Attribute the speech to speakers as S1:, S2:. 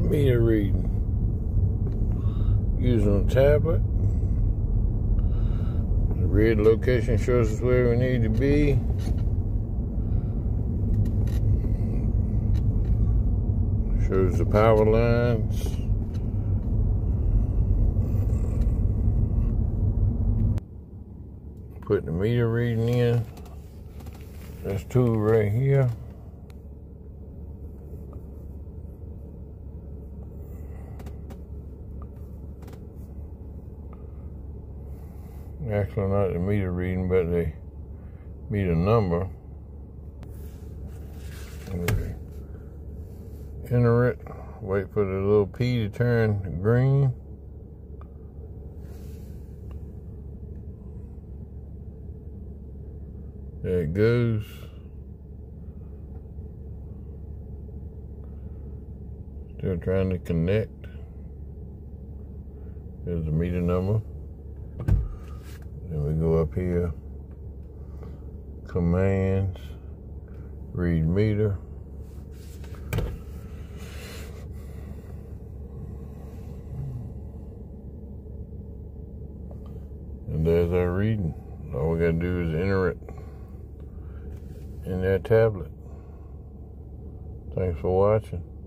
S1: Meter reading. Using a tablet. The red location shows us where we need to be. Shows the power lines. Put the meter reading in. This tool right here. Actually, not the meter reading, but the meter number. Enter it. Wait for the little P to turn green. There it goes. Still trying to connect. There's the meter number. Then we go up here. Commands. Read meter. And there's our reading. All we gotta do is enter it in that tablet. Thanks for watching.